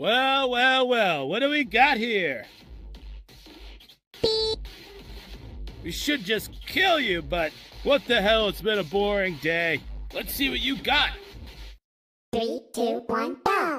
Well, well, well, what do we got here? We should just kill you, but what the hell, it's been a boring day. Let's see what you got. 3, 2, 1, go!